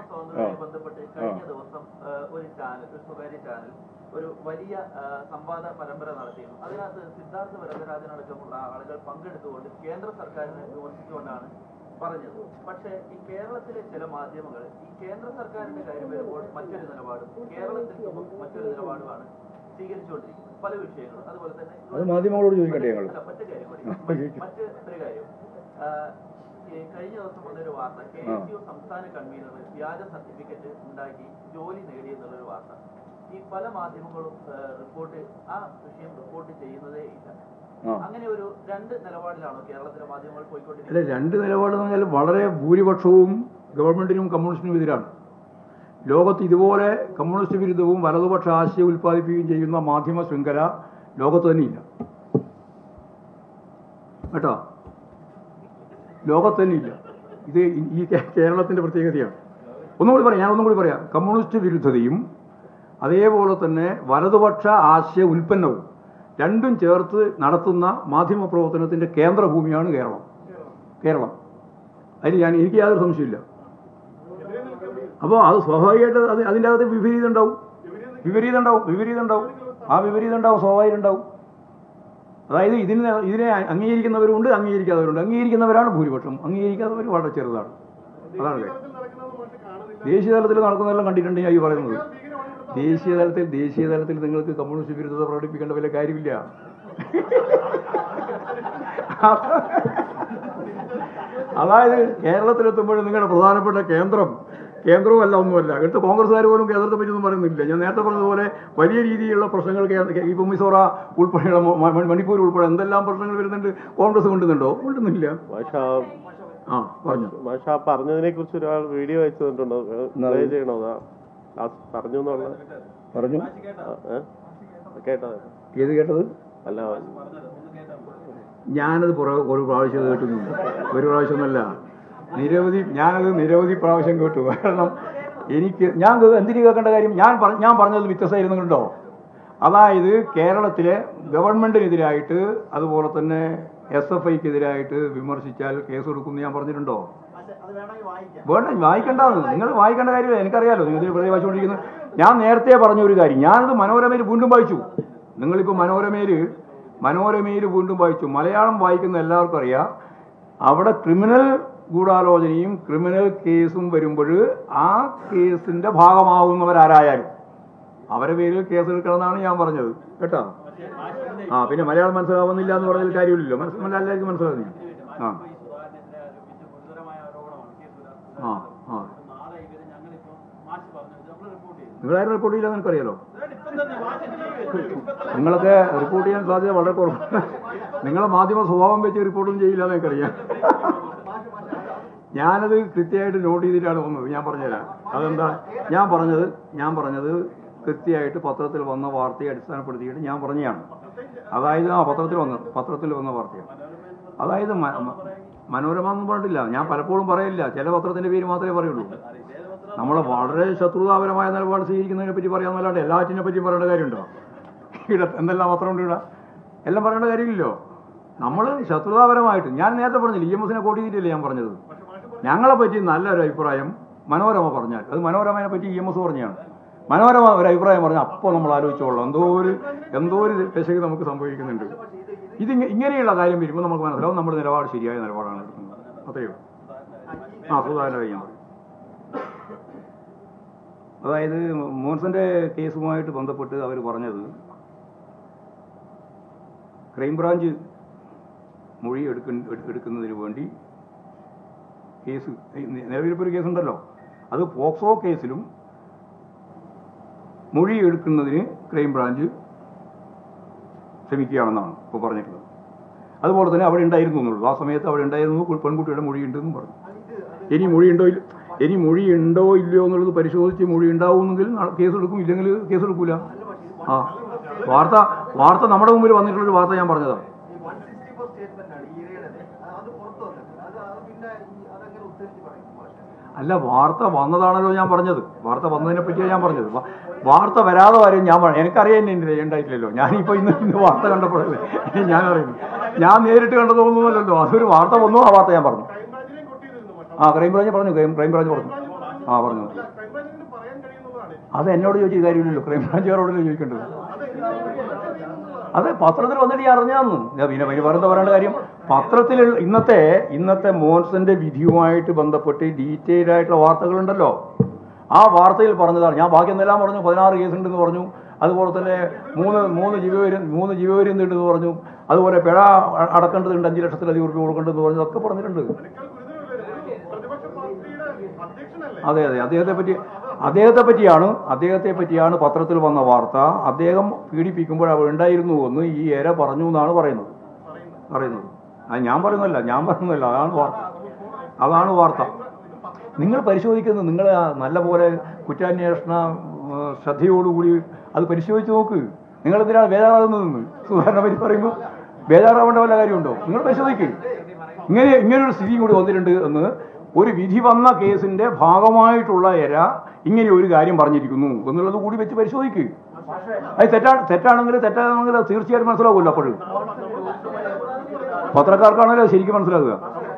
ഒരു വലിയ സംവാദ പരമ്പര നടത്തിയിരുന്നു. അതിനകത്ത് സിദ്ധാർത്ഥ വരദരാജനടക്കമുള്ള ആളുകൾ പങ്കെടുത്തുകൊണ്ട് കേന്ദ്ര സർക്കാരിനെ വിമർശിച്ചുകൊണ്ടാണ് പറഞ്ഞത്. പക്ഷേ ഈ കേരളത്തിലെ ചില മാധ്യമങ്ങൾ ഈ കേന്ദ്ര സർക്കാരിന്റെ കാര്യം വരുമ്പോൾ മറ്റൊരു നിലപാടും കേരളത്തിൽ മറ്റൊരു നിലപാടുമാണ് സ്വീകരിച്ചുകൊണ്ടിരിക്കുന്നത് പല വിഷയങ്ങളും. അതുപോലെ തന്നെ മാധ്യമങ്ങളോട് ചോദിക്കട്ടെ, മറ്റൊരു കാര്യം, കഴിഞ്ഞ ദിവസം വന്നൊരു വാർത്ത, KSU സംസ്ഥാന കൺവീനർ വ്യാജ സർട്ടിഫിക്കറ്റ് ഉണ്ടാക്കി ജോലി നേടിയെന്നുള്ളൊരു വാർത്ത. ഈ പല മാധ്യമങ്ങളും ആ വിഷയം റിപ്പോർട്ട് ചെയ്യുന്നതേ ഇല്ല. അങ്ങനെ ഒരു രണ്ട് നിലപാടിലാണോ കേരളത്തിലെ മാധ്യമങ്ങൾ പോയിക്കൊണ്ടിരിക്കുന്നത്? അല്ല, രണ്ട് നിലപാടെന്ന് പറഞ്ഞാൽ വളരെ ഭൂരിപക്ഷവും ഗവൺമെന്റിനും കമ്മ്യൂണിസ്റ്റിനും എതിരാണ്. ലോകത്ത് ഇതുപോലെ കമ്മ്യൂണിസ്റ്റ് വിരുദ്ധവും വലതുപക്ഷ ആശയം ഉൽപ്പാദിപ്പിക്കുകയും ചെയ്യുന്ന മാധ്യമ ശൃംഖല ലോകത്ത് തന്നെയില്ല കേട്ടോ, ലോകത്ത് തന്നെയില്ല. ഇത് ഈ കേരളത്തിന്റെ പ്രത്യേകതയാണ്. ഞാൻ ഒന്നും കൂടി പറയാം, കമ്മ്യൂണിസ്റ്റ് വിരുദ്ധതയും അതേപോലെ തന്നെ വലതുപക്ഷ ആശയ ഉൽപ്പന്നവും രണ്ടും ചേർത്ത് നടത്തുന്ന മാധ്യമ പ്രവർത്തനത്തിന്റെ കേന്ദ്രഭൂമിയാണ് കേരളം. അതിന് എനിക്ക് യാതൊരു സംശയമില്ല. അപ്പോൾ അത് സ്വാഭാവികമായിട്ട് അതിൻ്റെ അകത്ത് വിപരീതം ഉണ്ടാവും. ആ വിപരീതം ഉണ്ടാവും, സ്വാഭാവികം ഉണ്ടാവും. അതായത് ഇതിനെ അംഗീകരിക്കുന്നവരുണ്ട്, അംഗീകരിക്കാത്തവരുണ്ട്. അംഗീകരിക്കുന്നവരാണ് ഭൂരിപക്ഷം, അംഗീകരിക്കാത്തവർ വളരെ ചെറുതാണ്. അതാണ് ദേശീയ തലത്തിൽ നടക്കുന്നതെല്ലാം കണ്ടിട്ടുണ്ട് ഞാൻ ഈ പറയുന്നത്. ദേശീയ തലത്തിൽ നിങ്ങൾക്ക് കമ്മ്യൂണിസ്റ്റ് വിരുദ്ധത പ്രകടിപ്പിക്കേണ്ട വല്ല കാര്യമില്ല. അതായത് കേരളത്തിലെത്തുമ്പോൾ നിങ്ങളുടെ പ്രധാനപ്പെട്ട കേന്ദ്രവും അല്ല, ഒന്നുമല്ല. ഇവിടുത്തെ കോൺഗ്രസ്സുകാർ പോലും കേന്ദ്രത്തെ പറ്റിയൊന്നും പറയുന്നില്ല. ഞാൻ നേരത്തെ പറഞ്ഞതുപോലെ വലിയ രീതിയിലുള്ള പ്രശ്നങ്ങൾ ഇപ്പം മിസോറ ഉൾപ്പെടെയുള്ള മണിപ്പൂർ ഉൾപ്പെടെ എന്തെല്ലാം പ്രശ്നങ്ങൾ വരുന്നുണ്ട്, കോൺഗ്രസ് കൊണ്ടുവന്നുണ്ടോ? കൊണ്ടുവന്നില്ല. പറഞ്ഞതിനെ കുറിച്ച് ഒരാൾ വീഡിയോ അയച്ചു തന്നിട്ടുണ്ടോ? പറഞ്ഞു കേട്ടത്? ഏത് കേട്ടത്? അല്ല, ഞാനത് ഒരു പ്രാവശ്യം കേട്ടിട്ടുണ്ട്. ഒരു പ്രാവശ്യമൊന്നല്ല, ഞാനത് നിരവധി പ്രാവശ്യം കേട്ടു. കാരണം ഞാൻ എന്തിനു കേൾക്കേണ്ട കാര്യം? ഞാൻ പറഞ്ഞത് വ്യത്യസ്തമായിരുന്നുണ്ടോ? അതായത് കേരളത്തിലെ ഗവൺമെന്റിനെതിരായിട്ട് അതുപോലെ തന്നെ SFIക്കെതിരായിട്ട് വിമർശിച്ചാൽ കേസ് കൊടുക്കുമെന്ന് ഞാൻ പറഞ്ഞിട്ടുണ്ടോ? വേണ്ട, വായിക്കേണ്ടതാണ്. നിങ്ങൾ വായിക്കേണ്ട കാര്യമില്ല, എനിക്കറിയാലോ നിങ്ങൾ ഇതിൽ വെറുതെ വായിച്ചുകൊണ്ടിരിക്കുന്നത്. ഞാൻ നേരത്തെ പറഞ്ഞ ഒരു കാര്യം, ഞാനത് മനോരമയിൽ വീണ്ടും വായിച്ചു. നിങ്ങളിപ്പോൾ മനോരമയിൽ വീണ്ടും വായിച്ചു. മലയാളം വായിക്കുന്ന എല്ലാവർക്കും അറിയാം, അവിടെ ക്രിമിനൽ ഗൂഢാലോചനയും ക്രിമിനൽ കേസും വരുമ്പോൾ ആ കേസിന്റെ ഭാഗമാവുന്നവരാരായാലും അവരെ പേരിൽ കേസെടുക്കണമെന്നാണ് ഞാൻ പറഞ്ഞത് കേട്ടോ. പിന്നെ മലയാളം മനസ്സിലാവുന്നില്ല എന്ന് പറഞ്ഞാൽ കാര്യമില്ലല്ലോ, എല്ലാവർക്കും മനസ്സിലാവുന്നില്ല. നിങ്ങളാരും റിപ്പോർട്ട് ചെയ്യില്ല എനിക്കറിയാലോ. നിങ്ങളൊക്കെ റിപ്പോർട്ട് ചെയ്യാൻ സാധ്യത വളരെ കുറവാണ്. നിങ്ങളെ മാധ്യമ സ്വഭാവം വെച്ച് റിപ്പോർട്ടൊന്നും ചെയ്യില്ല എന്ന് എനിക്കറിയാം. ഞാനത് കൃത്യമായിട്ട് നോട്ട് ചെയ്തിട്ടാണ് വന്നത്. ഞാൻ പറഞ്ഞുതരാം അതെന്താ. ഞാൻ പറഞ്ഞത് കൃത്യമായിട്ട് പത്രത്തിൽ വന്ന വാർത്തയെ അടിസ്ഥാനപ്പെടുത്തിയിട്ട് ഞാൻ പറഞ്ഞതാണ്. അതായത് പത്രത്തിൽ വന്ന വാർത്തയാണ്. അതായത് മനോരമ എന്നും പറഞ്ഞിട്ടില്ല, ഞാൻ പലപ്പോഴും പറയില്ല, ചില പത്രത്തിന്റെ പേര് മാത്രമേ പറയുള്ളൂ. നമ്മളെ വളരെ ശത്രുതാപരമായ നിലപാട് സ്വീകരിക്കുന്നതിനെ പറ്റി പറയാമെന്നല്ലാണ്ട് എല്ലാറ്റിനെ പറ്റിയും പറയേണ്ട കാര്യമുണ്ടോ? എന്തെല്ലാം പത്രമുണ്ട് ഇവിടെ, എല്ലാം പറയേണ്ട കാര്യമില്ലല്ലോ. നമ്മൾ ശത്രുതാപരമായിട്ട്, ഞാൻ നേരത്തെ പറഞ്ഞില്ല, EMSനെ കോട്ട് ചെയ്തിട്ടില്ലേ ഞാൻ പറഞ്ഞത്. ഞങ്ങളെ പറ്റി നല്ലൊരു അഭിപ്രായം മനോരമ പറഞ്ഞാൽ അത് മനോരമയെ പറ്റി EMS പറഞ്ഞാണ്. മനോരമ ഒരു അഭിപ്രായം പറഞ്ഞു, അപ്പോൾ നമ്മൾ ആലോചിച്ചോളാം എന്തോ ഒരു പെശക് നമുക്ക് സംഭവിക്കുന്നുണ്ട്. ഇങ്ങനെയുള്ള കാര്യം വരുമ്പോൾ നമുക്ക് മനസ്സിലാവും നമ്മുടെ നിലപാട് ശരിയായ നിലപാടാണ് എടുക്കുന്നത്. അത്രയോ സുധാകരൻ ഞാൻ പറയും. അതായത് മോൻസന്റെ കേസുമായിട്ട് ബന്ധപ്പെട്ട് അവർ പറഞ്ഞത് ക്രൈംബ്രാഞ്ച് മൊഴി എടുക്കുന്നതിന് വേണ്ടി കേസ്, നിലവിലിപ്പോൾ ഒരു കേസുണ്ടല്ലോ, അത് പോക്സോ കേസിലും മൊഴി എടുക്കുന്നതിന് ക്രൈംബ്രാഞ്ച് ശ്രമിക്കുകയാണെന്നാണ് ഇപ്പോൾ പറഞ്ഞിട്ടുള്ളത്. അതുപോലെ തന്നെ അവിടെ ഉണ്ടായിരുന്നു എന്നുള്ളൂ, ആ സമയത്ത് അവിടെ ഉണ്ടായിരുന്നു, പെൺകുട്ടിയുടെ മൊഴി ഉണ്ടെന്നും പറഞ്ഞു. ഇനി മൊഴി ഉണ്ടോ ഇല്ലയോ എന്നുള്ളത് പരിശോധിച്ച് മൊഴി ഉണ്ടാവുമെങ്കിൽ കേസെടുക്കും, ഇല്ലെങ്കിൽ കേസെടുക്കൂല. ആ വാർത്ത നമ്മുടെ മുമ്പിൽ വന്നിട്ടുള്ളൊരു വാർത്ത ഞാൻ പറഞ്ഞതാണ്. അല്ല, വാർത്ത വന്നതാണല്ലോ ഞാൻ പറഞ്ഞത്. വാർത്ത വന്നതിനെ പറ്റിയാണ് ഞാൻ പറഞ്ഞത്. വാർത്ത വരാതെ വരും ഞാൻ എനിക്കറിയാൻ ഉണ്ടായിട്ടില്ലല്ലോ. ഞാനിപ്പോൾ ഇന്ന് വാർത്ത കണ്ടപ്പോഴല്ലേ ഞാൻ അറിയുന്നു. ഞാൻ നേരിട്ട് കണ്ടതൊന്നുമല്ലല്ലോ, അതൊരു വാർത്ത വന്നു, ആ വാർത്ത ഞാൻ പറഞ്ഞു. ക്രൈംബ്രാഞ്ച് പറഞ്ഞു. പറഞ്ഞു. അത് എന്നോട് ചോദിച്ച കാര്യമില്ലല്ലോ, ക്രൈംബ്രാഞ്ചുകാരോടല്ലോ ചോദിക്കേണ്ടത്. അതെ, പത്രത്തിൽ വന്നിട്ട് ഞാൻ അറിഞ്ഞാന്ന്. പിന്നെ വേറെന്താ പറയേണ്ട കാര്യം? പത്രത്തിൽ ഇന്നത്തെ മോൻസന്റെ വിധിയുമായിട്ട് ബന്ധപ്പെട്ട് ഡീറ്റെയിൽഡ് ആയിട്ടുള്ള വാർത്തകളുണ്ടല്ലോ, ആ വാർത്തയിൽ പറഞ്ഞതാണ്. ഞാൻ ബാക്കി എന്തെല്ലാം പറഞ്ഞു, 16 കേസുണ്ടെന്ന് പറഞ്ഞു, അതുപോലെ തന്നെ മൂന്ന് ജീവപര്യന്തം ഉണ്ടെന്ന് പറഞ്ഞു, അതുപോലെ പിഴ അടക്കേണ്ടതുണ്ട്, 5 ലക്ഷത്തിലധികം രൂപ കൊടുക്കേണ്ടതെന്ന് പറഞ്ഞു, അതൊക്കെ പറഞ്ഞിട്ടുണ്ട്. അതെ, അദ്ദേഹത്തെ പറ്റിയാണ് പത്രത്തിൽ വന്ന വാർത്ത. അദ്ദേഹം പീഡിപ്പിക്കുമ്പോൾ അവർ ഉണ്ടായിരുന്നു എന്ന് ഈ ഏര പറഞ്ഞു എന്നാണ് പറയുന്നത്. ഞാൻ പറയുന്നല്ല, അതാണ് വാർത്ത. നിങ്ങൾ പരിശോധിക്കുന്നത്, നിങ്ങൾ നല്ലപോലെ കുറ്റാന്വേഷണ ശ്രദ്ധയോടുകൂടി അത് പരിശോധിച്ച് നോക്ക്. നിങ്ങളെന്തിനാണ് ബേജാറാകുന്നതെന്ന് സുധാരണ പറ്റി പറയുമ്പോൾ ബേജാറാവേണ്ട വല്ല കാര്യമുണ്ടോ? നിങ്ങൾ പരിശോധിക്കുക. ഇങ്ങനെയൊരു സ്ഥിതിയും കൂടി വന്നിട്ടുണ്ട് എന്ന് ഒരു വിധി വന്ന കേസിന്റെ ഭാഗമായിട്ടുള്ള ഇങ്ങനെ ഒരു കാര്യം പറഞ്ഞിരിക്കുന്നു എന്നുള്ളത് കൂടി വെച്ച് പരിശോധിക്കുക. അത് തെറ്റാണെങ്കിൽ അത് തീർച്ചയായിട്ടും മനസ്സിലാവുമല്ലോ. അപ്പോഴും പത്രക്കാർക്കാണല്ലോ ശരിക്കും മനസ്സിലാക്കുക.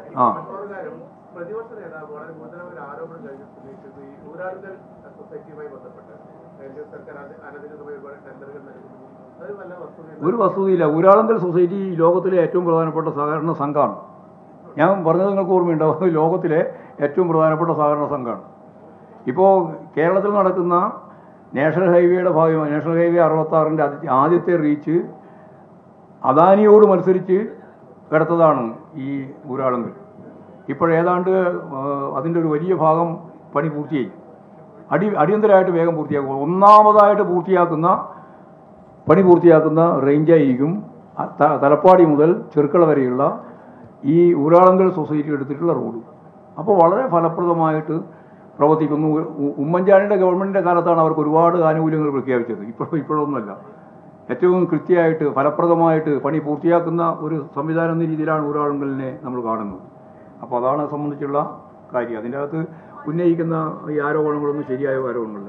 ഒരു വസ്തുതയില്ല. ഊരാളുങ്കൽ സൊസൈറ്റി ലോകത്തിലെ ഏറ്റവും പ്രധാനപ്പെട്ട സഹകരണ സംഘമാണ്. ഞാൻ പറഞ്ഞത് നിങ്ങൾക്ക് ഓർമ്മയുണ്ടാവും, ലോകത്തിലെ ഏറ്റവും പ്രധാനപ്പെട്ട സഹകരണ സംഘമാണ്. ഇപ്പോൾ കേരളത്തിൽ നടക്കുന്ന നാഷണൽ ഹൈവേയുടെ ഭാഗമായി നാഷണൽ ഹൈവേ 66-ന്റെ ആദ്യത്തെ റീച്ച് അദാനിയോട് മത്സരിച്ച് എടുത്തതാണ് ഈ ഊരാളുങ്കൽ. ഇപ്പോഴേതാണ്ട് അതിൻ്റെ ഒരു വലിയ ഭാഗം പണി പൂർത്തിയായി. അടിയന്തരമായിട്ട് വേഗം പൂർത്തിയാക്കുക. ഒന്നാമതായിട്ട് പണി പൂർത്തിയാക്കുന്ന റേഞ്ചായിരിക്കും തലപ്പാടി മുതൽ ചെറുക്കള വരെയുള്ള ഈ ഊരാളുങ്കൽ സൊസൈറ്റി എടുത്തിട്ടുള്ള റോഡ്. അപ്പോൾ വളരെ ഫലപ്രദമായിട്ട് പ്രവർത്തിക്കുന്നു. ഉമ്മൻചാണ്ടിയുടെ ഗവൺമെൻറ്റിൻ്റെ കാലത്താണ് അവർക്ക് ഒരുപാട് ആനുകൂല്യങ്ങൾ പ്രഖ്യാപിച്ചത്. ഇപ്പോഴൊന്നുമല്ല. ഏറ്റവും കൃത്യമായിട്ട് ഫലപ്രദമായിട്ട് പണി പൂർത്തിയാക്കുന്ന ഒരു സംവിധാനം എന്ന രീതിയിലാണ് ഊരാളുങ്കലിനെ നമ്മൾ കാണുന്നത്. അപ്പോൾ അതാണ് സംബന്ധിച്ചുള്ള കാര്യം. അതിൻ്റെ അകത്ത് ഉന്നയിക്കുന്ന ഈ ആരോപണങ്ങളൊന്നും ശരിയായ ആരോപണങ്ങളില്ല.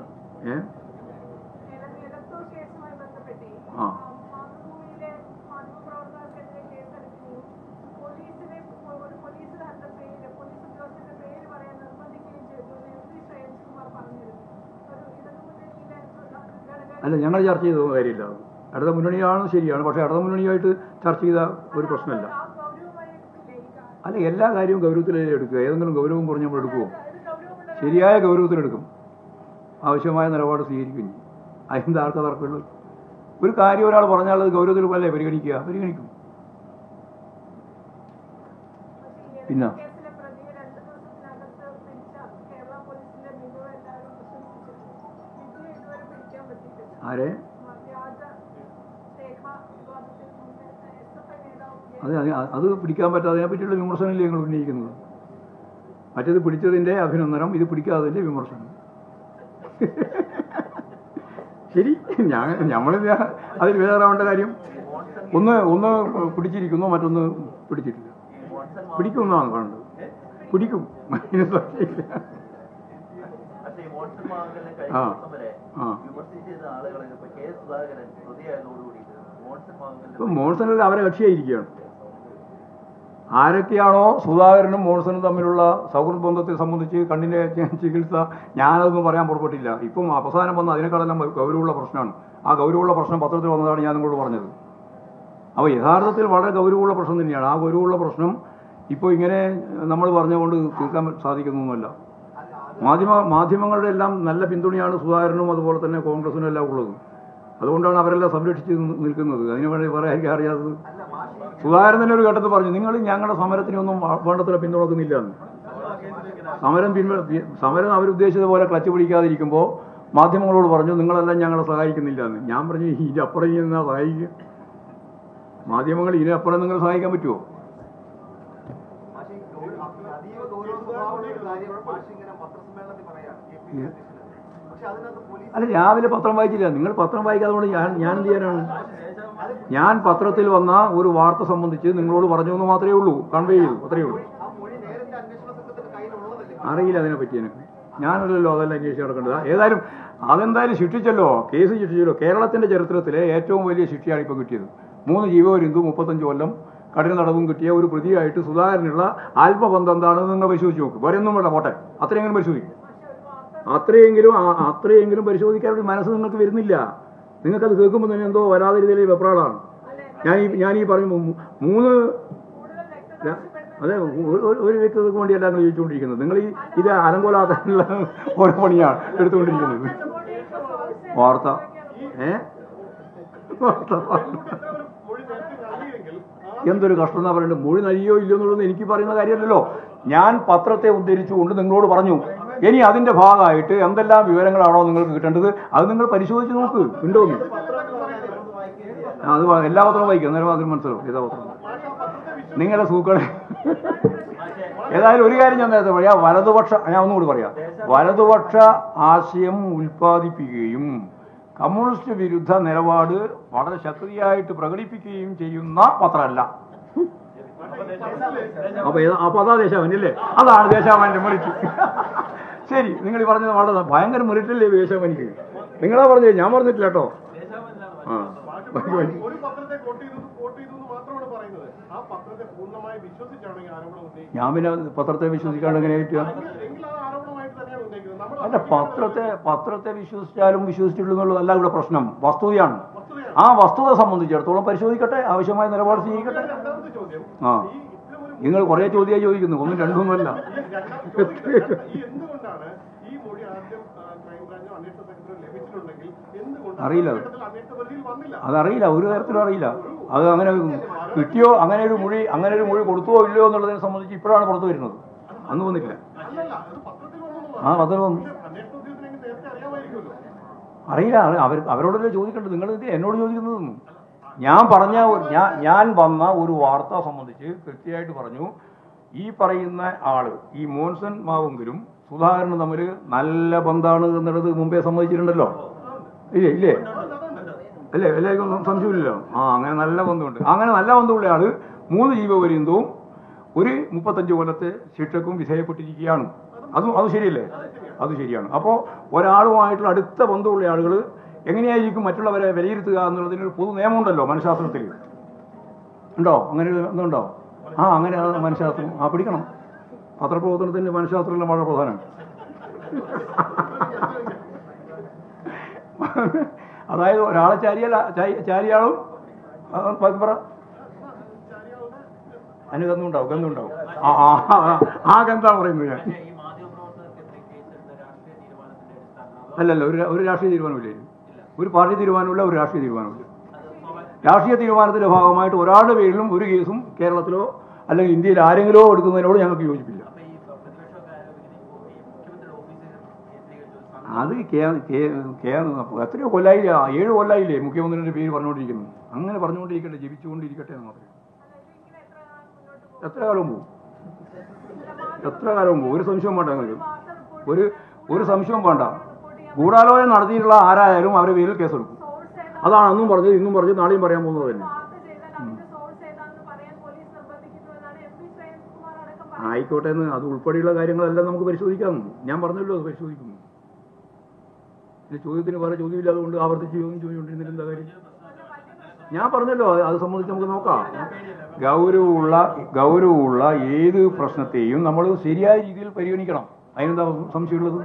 അല്ല, ഞങ്ങൾ ചർച്ച ചെയ്ത കാര്യമില്ല. ഇടത മുന്നണിയാണ് ശരിയാണ്, പക്ഷേ ഇടത മുന്നണിയായിട്ട് ചർച്ച ചെയ്ത ഒരു പ്രശ്നമല്ല. അല്ല, എല്ലാ കാര്യവും ഗൗരവത്തിലേ എടുക്കുക. ഏതെങ്കിലും ഗൗരവം കുറഞ്ഞ് നമ്മൾ എടുക്കുമോ? ശരിയായ ഗൗരവത്തിലെടുക്കും, ആവശ്യമായ നിലപാട് സ്വീകരിക്കും. അതിൻ്റെ തർക്കമുള്ളൂ. ഒരു കാര്യം ഒരാൾ പറഞ്ഞാൽ അത് ഗൗരവത്തിൽ പോലെ പരിഗണിക്കും. പിന്നെ ആരെ അത് പിടിക്കാൻ പറ്റാതെ അതിനെ പറ്റിയുള്ള വിമർശനമില്ലേ ഞങ്ങൾ ഉന്നയിക്കുന്നത്? മറ്റേത് പിടിച്ചതിൻ്റെ അഭിനന്ദനം, ഇത് പിടിക്കാത്തതിൻ്റെ വിമർശനം. ശരി, നമ്മളിത് അതിൽ വേറാവേണ്ട കാര്യം. ഒന്ന് പിടിച്ചിരിക്കുന്നു, മറ്റൊന്ന് പിടിച്ചിട്ടില്ല. പിടിക്കുമെന്നാണ് കാണുന്നത്. പിടിക്കും. ഇപ്പം മോൺസണിൽ അവരെ കക്ഷിയായിരിക്കുകയാണ്. ആരൊക്കെയാണോ സുധാകരനും മോൺസണും തമ്മിലുള്ള സൗഹൃദ ബന്ധത്തെ സംബന്ധിച്ച് കണ്ണിൻ്റെ ചികിത്സ ഞാനതൊന്നും പറയാൻ പുറപ്പെട്ടില്ല. ഇപ്പം അവസാനം വന്ന അതിനേക്കാളെല്ലാം ഗൗരവമുള്ള പ്രശ്നമാണ്. ആ ഗൗരവമുള്ള പ്രശ്നം പത്രത്തിൽ വന്നതാണ് ഞാൻ നിങ്ങളോട് പറഞ്ഞത്. അപ്പോൾ യഥാർത്ഥത്തിൽ വളരെ ഗൗരവമുള്ള പ്രശ്നം തന്നെയാണ്. ആ ഗൗരവമുള്ള പ്രശ്നം ഇപ്പോൾ ഇങ്ങനെ നമ്മൾ പറഞ്ഞുകൊണ്ട് തീർക്കാൻ സാധിക്കുന്നൊന്നുമല്ല. മാധ്യമങ്ങളുടെ എല്ലാം നല്ല പിന്തുണയാണ് സുധാകരനും അതുപോലെ തന്നെ കോൺഗ്രസിനും എല്ലാം ഉള്ളത്. അതുകൊണ്ടാണ് അവരെല്ലാം സംരക്ഷിച്ച് നിൽക്കുന്നത്. അതിന് വേണ്ടി പറയാൻ അറിയാത്തത്. സുധാകരൻ തന്നെ ഒരു ഘട്ടത്തിൽ പറഞ്ഞു, നിങ്ങൾ ഞങ്ങളുടെ സമരത്തിനൊന്നും വേണ്ടത്ര പിന്തുണക്കുന്നില്ല എന്ന്. സമരം അവരുദ്ദേശിച്ചത് പോലെ ക്ലച്ച് പിടിക്കാതിരിക്കുമ്പോൾ മാധ്യമങ്ങളോട് പറഞ്ഞു നിങ്ങളെല്ലാം ഞങ്ങളെ സഹായിക്കുന്നില്ല എന്ന്. ഞാൻ പറഞ്ഞു ഇതിനപ്പുറം എന്നാ സഹായിക്കുക? മാധ്യമങ്ങൾ ഇതിനപ്പുറം നിങ്ങൾ സഹായിക്കാൻ പറ്റുമോ? അല്ല, രാവിലെ പത്രം വായിച്ചില്ല. നിങ്ങൾ പത്രം വായിക്കാതുകൊണ്ട് ഞാൻ എന്ത് ചെയ്യാനാണ്? ഞാൻ പത്രത്തിൽ വന്ന ഒരു വാർത്ത സംബന്ധിച്ച് നിങ്ങളോട് പറഞ്ഞു എന്ന് മാത്രമേ ഉള്ളൂ, കൺവേ ചെയ്തു, അത്രയേ ഉള്ളൂ. അറിയില്ല അതിനെപ്പറ്റി എനിക്ക്. ഞാനല്ലല്ലോ അതെല്ലാം അന്വേഷിച്ച് നടക്കേണ്ടത്. ഏതായാലും അതെന്തായാലും ശിക്ഷിച്ചല്ലോ, കേസ് ശിക്ഷിച്ചല്ലോ. കേരളത്തിൻ്റെ ചരിത്രത്തിലെ ഏറ്റവും വലിയ ശിക്ഷയാണ് ഇപ്പോൾ കിട്ടിയത്. 3 ജീവപര്യന്തവും 35 കൊല്ലം കഠിന തടവും കിട്ടിയ ഒരു പ്രതിയായിട്ട് സുധാകരനുള്ള ആത്മബന്ധം എന്താണെന്ന് നിങ്ങൾ പരിശോധിച്ച് നോക്കും. വേറൊന്നും വേണ്ട, പോട്ടെ, അത്രയെങ്കിലും പരിശോധിക്കും. അത്രയെങ്കിലും പരിശോധിക്കാനുള്ള മനസ്സ് നിങ്ങൾക്ക് വരുന്നില്ല. നിങ്ങൾക്കത് കേൾക്കുമ്പോൾ തന്നെ എന്തോ വരാതിരുന്നതിലെ വെപ്രാളാണ്. ഞാൻ ഈ പറഞ്ഞു 3 അതെ ഒരു വ്യക്തികൾക്ക് വേണ്ടിയല്ല നിങ്ങൾ ചോദിച്ചുകൊണ്ടിരിക്കുന്നത്. നിങ്ങൾ ഇത് അലങ്കോലാക്കാനുള്ള ഓരോ പണിയാണ് എടുത്തുകൊണ്ടിരിക്കുന്നത്. വാർത്ത എന്തൊരു കഷ്ടം എന്നാ പറയുന്നത്. മൊഴി നൽകിയോ ഇല്ലയോ എന്നുള്ളത് എനിക്ക് പറയുന്ന കാര്യമല്ലല്ലോ. ഞാൻ പത്രത്തെ ഉദ്ധരിച്ചുകൊണ്ട് നിങ്ങളോട് പറഞ്ഞു. ഇനി അതിന്റെ ഭാഗമായിട്ട് എന്തെല്ലാം വിവരങ്ങളാണോ നിങ്ങൾക്ക് കിട്ടേണ്ടത് അത് നിങ്ങൾ പരിശോധിച്ച് നോക്ക്, ഉണ്ടോന്ന്. അത് എല്ലാ പത്രവും വായിക്കും, അന്നേരം അതിന് മനസ്സിലാവും ഏതാ പത്രം നിങ്ങളുടെ സൂക്കളെ. ഏതായാലും ഒരു കാര്യം ഞാൻ നേരത്തെ പറയാം, ഞാൻ ഒന്നുകൂടി പറയാം. വലതുപക്ഷ ആശയം ഉൽപ്പാദിപ്പിക്കുകയും കമ്മ്യൂണിസ്റ്റ് വിരുദ്ധ നിലപാട് വളരെ ശക്തിയായിട്ട് പ്രകടിപ്പിക്കുകയും ചെയ്യുന്ന പത്രമല്ല. അപ്പൊ അതാ ദേശാഭിമാനി, അതാണ് ദേശാഭിമാനിന്റെ മെറിറ്റ്. ശരി, നിങ്ങൾ ഈ പറഞ്ഞത് വളരെ ഭയങ്കര മെറിറ്റല്ലേ ദേശാഭിമാനിക്ക്. നിങ്ങളാ പറഞ്ഞത്, ഞാൻ പറഞ്ഞിട്ടില്ല കേട്ടോ. ഞാൻ പിന്നെ പത്രത്തെ വിശ്വസിക്കാണ്ട് എങ്ങനെയായിട്ട്? അല്ല, പത്രത്തെ വിശ്വസിച്ചാലും വിശ്വസിച്ചിട്ടുള്ളതല്ല ഇവിടെ പ്രശ്നം, വസ്തുതയാണ്. ആ വസ്തുത സംബന്ധിച്ചിടത്തോളം പരിശോധിക്കട്ടെ, ആവശ്യമായ നിലപാട് സ്വീകരിക്കട്ടെ. നിങ്ങൾ കുറേ ചോദ്യമായി ചോദിക്കുന്നു, 1 2 ഒന്നുമല്ല. അറിയില്ല, അതറിയില്ല, ഒരു തരത്തിലും അറിയില്ല. അത് അങ്ങനെ കിട്ടിയോ, അങ്ങനെ ഒരു മൊഴി കൊടുത്തുവോ ഇല്ലയോ എന്നുള്ളതിനെ സംബന്ധിച്ച് ഇപ്പോഴാണ് പുറത്തു വരുന്നത്. അന്ന് വന്നിട്ടില്ല. അതിൽ വന്നു അറിയില്ല. അവരോടല്ലേ ചോദിക്കേണ്ടത്, നിങ്ങൾ എന്നോട് ചോദിക്കുന്നതൊന്നും. ഞാൻ വന്ന ഒരു വാർത്ത സംബന്ധിച്ച് കൃത്യമായിട്ട് പറഞ്ഞു. ഈ പറയുന്ന ആള്, ഈ മോൻസൺ മാവെങ്കിലും സുധാകരനും തമ്മിൽ നല്ല ബന്ധമാണ് എന്നുള്ളത് മുമ്പേ സമ്മതിച്ചിട്ടുണ്ടല്ലോ. ഇല്ലേ എല്ലാവർക്കും സംശയമില്ലല്ലോ. അങ്ങനെ നല്ല ബന്ധമുണ്ട്. അങ്ങനെ നല്ല ബന്ധമുള്ള ആള് 3 ജീവപര്യന്തവും ഒരു 35 കൊല്ലത്തെ ശിക്ഷക്കും വിധേയപ്പെട്ടിരിക്കുകയാണ്. അത് ശരിയല്ലേ? അത് ശരിയാണ്. അപ്പോൾ ഒരാളുമായിട്ടുള്ള അടുത്ത ബന്ധമുള്ള ആളുകൾ എങ്ങനെയായിരിക്കും മറ്റുള്ളവരെ വിലയിരുത്തുക എന്നുള്ളതിനൊരു പൊതു നിയമമുണ്ടല്ലോ മനഃശാസ്ത്രത്തിൽ. ഉണ്ടോ? അങ്ങനെ ഒരു ബന്ധമുണ്ടോ? അങ്ങനെ മനഃശാസ്ത്രം പഠിക്കണം. പത്രപ്രവർത്തനത്തിന് മനഃശാസ്ത്രം വളരെ പ്രധാനമാണ്. അതായത് ഒരാളെ ചാരിയാളും പറ അതിന് ഗന്ധമുണ്ടാവും. ആ ഗന്ധാണ് പറയുന്നത് ഞാൻ. അല്ലല്ല, ഒരു രാഷ്ട്രീയ തീരുമാനമില്ല, ഒരു പാർട്ടി തീരുമാനമില്ല, ഒരു രാഷ്ട്രീയ തീരുമാനമില്ല. രാഷ്ട്രീയ തീരുമാനത്തിന്റെ ഭാഗമായിട്ട് ഒരാളുടെ പേരിലും ഒരു കേസും കേരളത്തിലോ അല്ലെങ്കിൽ ഇന്ത്യയിൽ ആരെങ്കിലോ എടുക്കുന്നതിനോട് ഞങ്ങൾക്ക് യോജിപ്പില്ല. അത് എത്രയോ കൊല്ലായില്ല, 7 കൊല്ലായില്ലേ മുഖ്യമന്ത്രിയുടെ പേര് പറഞ്ഞുകൊണ്ടിരിക്കുന്നു. അങ്ങനെ പറഞ്ഞുകൊണ്ടിരിക്കട്ടെ, ജപിച്ചുകൊണ്ടിരിക്കട്ടെ എന്ന് മാത്രമേ. എത്ര കാലം പോകും? ഒരു സംശയവും വേണ്ട. ഒരു സംശയവും വേണ്ട. ഗൂഢാലോചന നടത്തിയിട്ടുള്ള ആരായാലും അവരുടെ പേരിൽ കേസെടുക്കും. അതാണ് അന്നും പറഞ്ഞത്, ഇന്നും പറഞ്ഞത്, നാളെയും പറയാൻ പോകുന്നത് തന്നെ. ആയിക്കോട്ടെ എന്ന്, അത് ഉൾപ്പെടെയുള്ള കാര്യങ്ങളെല്ലാം നമുക്ക് പരിശോധിക്കാം. ഞാൻ പറഞ്ഞല്ലോ, അത് പരിശോധിക്കുന്നു. ചോദ്യത്തിന് വേറെ ചോദ്യമില്ലാതെ കൊണ്ട് ആവർത്തിച്ച് ചോദിച്ചുകൊണ്ടിരുന്നില്ല എന്താ കാര്യം? ഞാൻ പറഞ്ഞല്ലോ അത് സംബന്ധിച്ച് നമുക്ക് നോക്കാം. ഗൗരവമുള്ള ഏത് പ്രശ്നത്തെയും നമ്മൾ ശരിയായ രീതിയിൽ പരിഗണിക്കണം. അതിനെന്താ സംശയമുള്ളത്?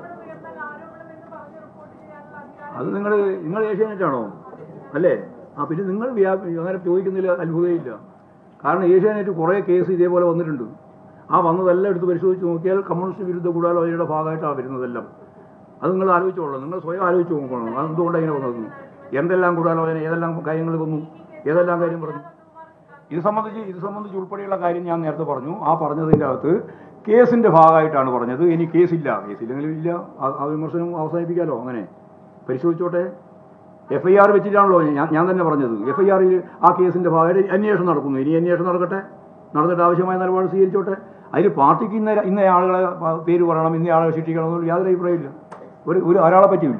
അത് നിങ്ങൾ ഏഷ്യാനെറ്റാണോ അല്ലേ? പിന്നെ നിങ്ങൾ അങ്ങനെ ചോദിക്കുന്നതിൽ അത്ഭുതമില്ല. കാരണം ഏഷ്യാനെറ്റ് കുറേ കേസ് ഇതേപോലെ വന്നിട്ടുണ്ട്. വന്നതെല്ലാം എടുത്ത് പരിശോധിച്ച് നോക്കിയാൽ കമ്മ്യൂണിസ്റ്റ് വിരുദ്ധ ഗൂഢാലോചനയുടെ ഭാഗമായിട്ടാണ് വരുന്നതെല്ലാം. അത് നിങ്ങൾ ആലോചിച്ചോളൂ, നിങ്ങൾ സ്വയം ആലോചിച്ച് നോക്കണം. അതെന്തുകൊണ്ടാണ് ഇങ്ങനെ വന്നത്? എന്തെല്ലാം ഗൂഢാലോചന, ഏതെല്ലാം കാര്യങ്ങൾ വന്നു, ഏതെല്ലാം കാര്യം പറഞ്ഞു. ഇത് സംബന്ധിച്ച് ഉൾപ്പെടെയുള്ള കാര്യം ഞാൻ നേരത്തെ പറഞ്ഞു. പറഞ്ഞതിൻ്റെ അകത്ത് കേസിൻ്റെ ഭാഗമായിട്ടാണ് പറഞ്ഞത്. ഇനി കേസില്ലെങ്കിലും ഇല്ല, ആ വിമർശനം അവസാനിപ്പിക്കാമല്ലോ. അങ്ങനെ പരിശോധിച്ചോട്ടെ. FIR വെച്ചിട്ടാണല്ലോ ഞാൻ തന്നെ പറഞ്ഞത്. FIRൽ ആ കേസിൻ്റെ ഭാഗമായിട്ട് അന്വേഷണം നടക്കുന്നു. ഇനി അന്വേഷണം നടന്നിട്ട് ആവശ്യമായ നിലപാട് സ്വീകരിച്ചോട്ടെ. അതിന് പാർട്ടിക്ക് ഇന്ന ആളുകളെ പേര് പറയണം, ഇന്ന ആളെ ശിക്ഷിക്കണം എന്നുള്ള യാതൊരു അഭിപ്രായമില്ല. ഒരാളെ പറ്റിയില്ല.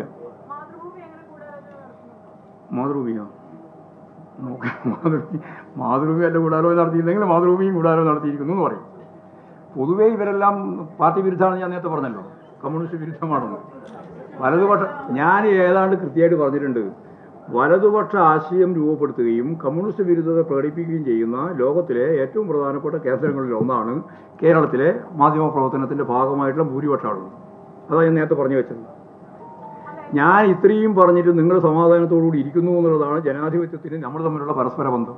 മാതൃഭൂമിയോ? മാതൃഭൂമി അല്ല ഗൂഢാലോചന നടത്തിയിരുന്നെങ്കിൽ മാതൃഭൂമിയും ഗൂഢാലോചന നടത്തിയിരിക്കുന്നു എന്ന് പറയും. പൊതുവേ ഇവരെല്ലാം പാർട്ടി വിരുദ്ധമാണെന്ന് ഞാൻ നേരത്തെ പറഞ്ഞല്ലോ. കമ്മ്യൂണിസ്റ്റ് വിരുദ്ധമാണെന്ന്. ഞാൻ ഏതാണ്ട് കൃത്യമായിട്ട് പറഞ്ഞിട്ടുണ്ട്. വലതുപക്ഷ ആശയം രൂപപ്പെടുത്തുകയും കമ്മ്യൂണിസ്റ്റ് വിരുദ്ധത പ്രകടിപ്പിക്കുകയും ചെയ്യുന്ന ലോകത്തിലെ ഏറ്റവും പ്രധാനപ്പെട്ട കേന്ദ്രങ്ങളിൽ ഒന്നാണ് കേരളത്തിലെ മാധ്യമപ്രവർത്തനത്തിൻ്റെ ഭാഗമായിട്ടുള്ള ഭൂരിപക്ഷ ആളുകൾ. അതാണ് ഞാൻ നേരത്തെ പറഞ്ഞു വെച്ചത്. ഞാൻ ഇത്രയും പറഞ്ഞിട്ട് നിങ്ങൾ സമാധാനത്തോടുകൂടി ഇരിക്കുന്നു എന്നുള്ളതാണ് ജനാധിപത്യത്തിന് നമ്മൾ തമ്മിലുള്ള പരസ്പര ബന്ധം.